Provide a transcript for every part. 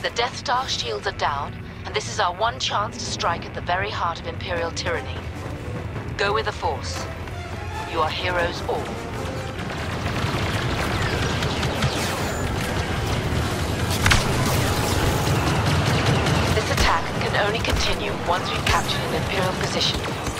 The Death Star shields are down, and this is our one chance to strike at the very heart of Imperial tyranny. Go with the Force. You are heroes all. This attack can only continue once we've captured an Imperial position.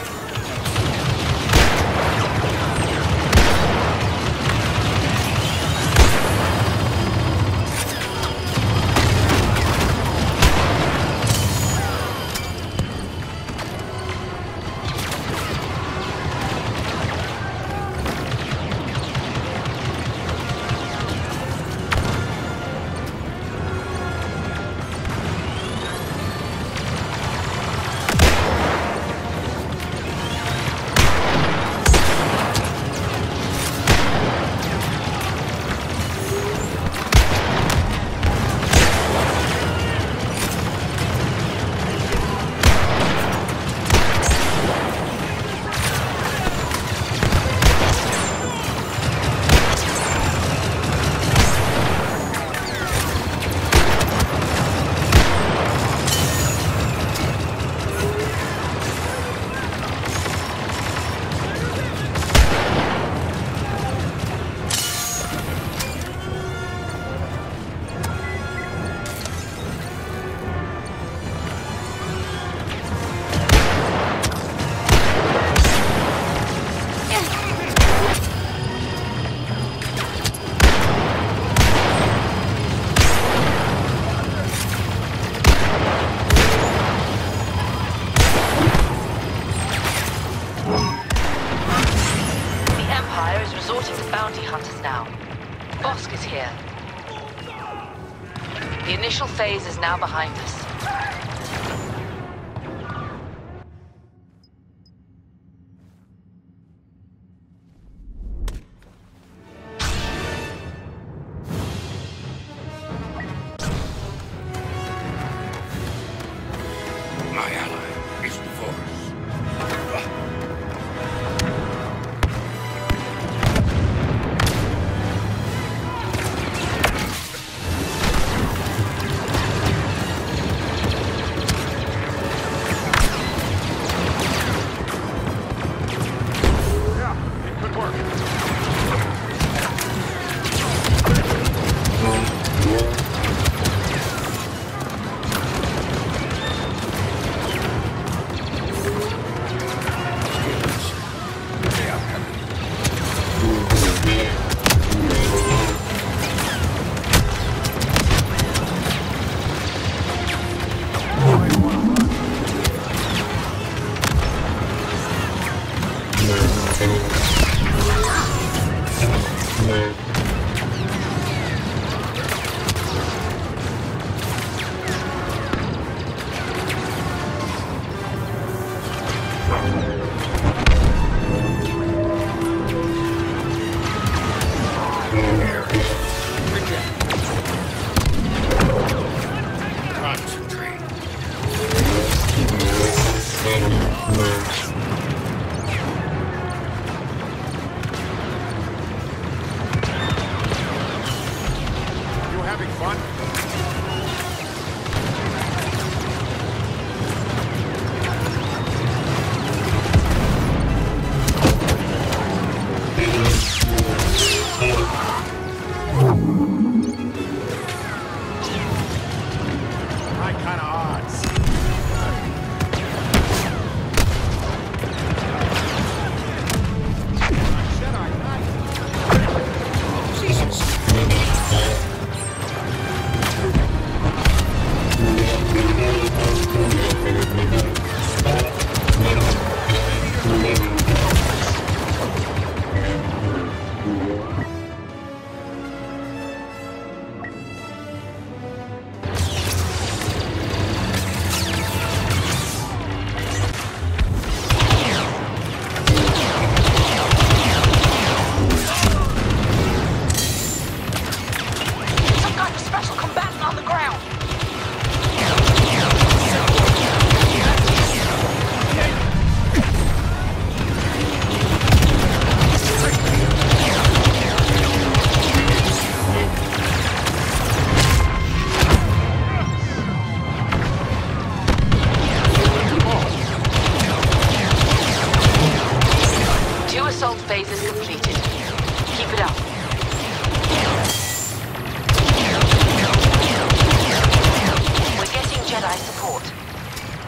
The initial phase is now behind us. My ally is the Force.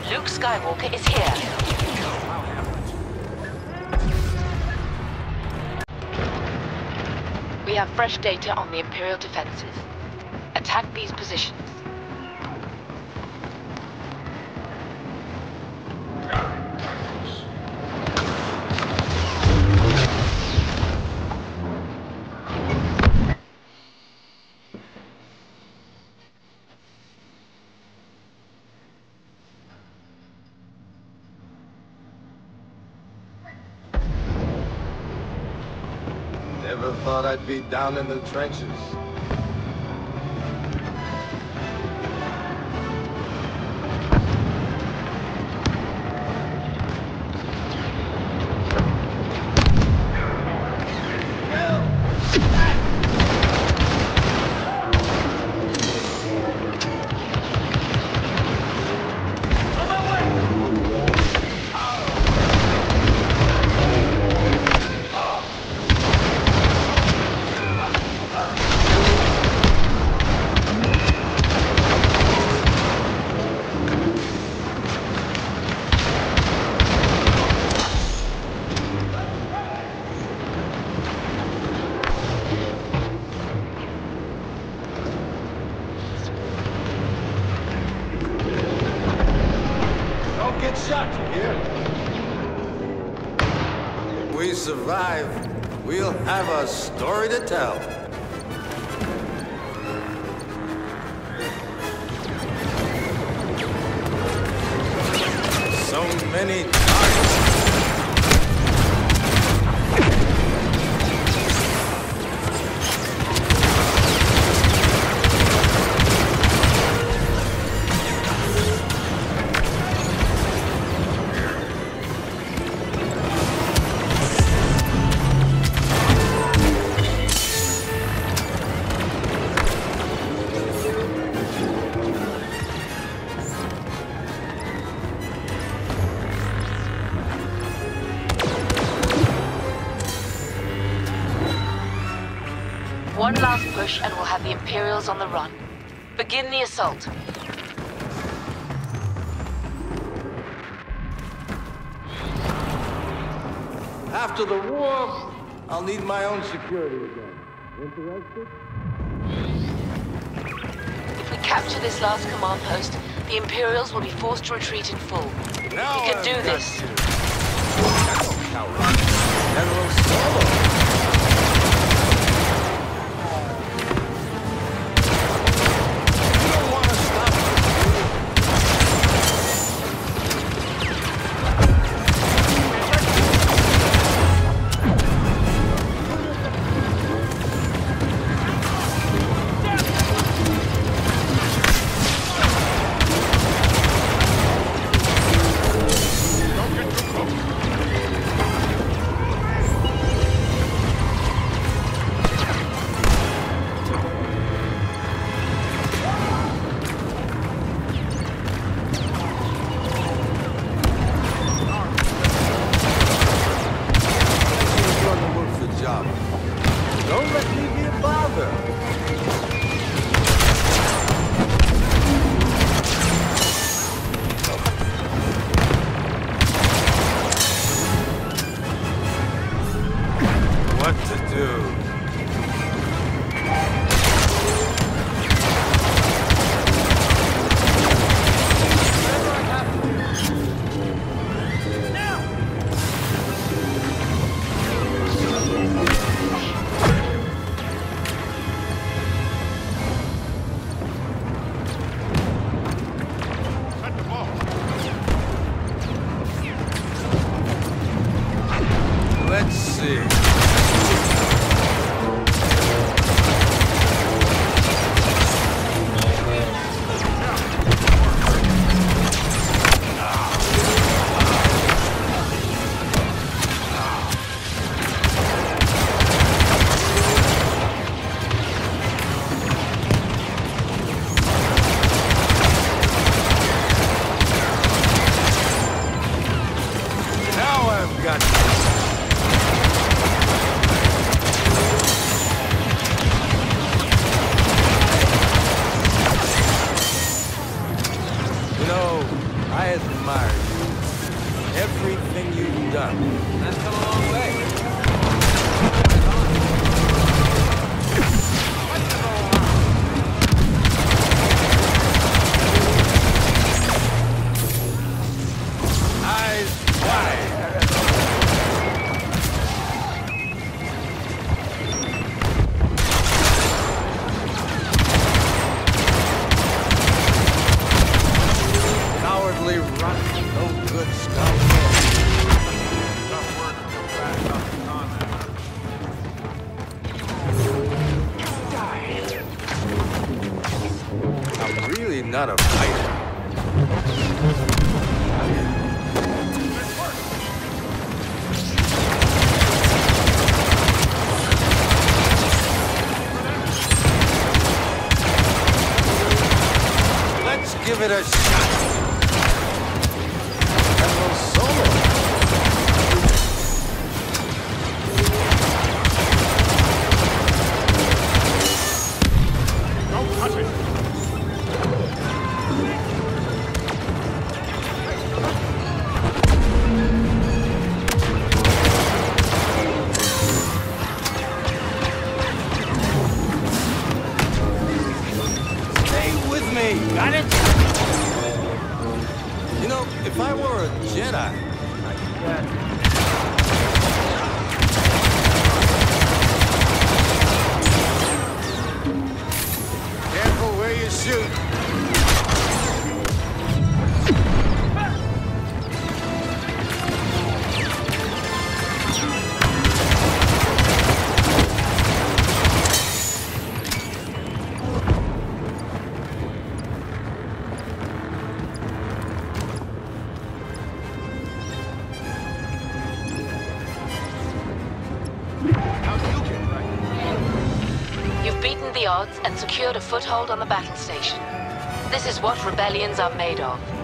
Luke Skywalker is here. We have fresh data on the Imperial defenses. Attack these positions. Never thought I'd be down in the trenches. Get shot, you hear? We survive. We'll have a story to tell. So many times. One last push and we'll have the Imperials on the run. Begin the assault. After the war, I'll need my own security again. Interested? If we capture this last command post, the Imperials will be forced to retreat in full. Now We can do this. General Solo. Don't let me be a bother. What to do? Let's see. Now I've got I admire you. Everything you've done. That's come a long way. Eyes wide. Cowardly rotten, no good scoundrel. Tough work to go fast off the contact. I'm really not a fighter. Let's give it a shot. General Solo. Don't touch it! Stay with me. Got it? You know, if I were a Jedi, careful where you shoot. You've beaten the odds and secured a foothold on the battle station. This is what rebellions are made of.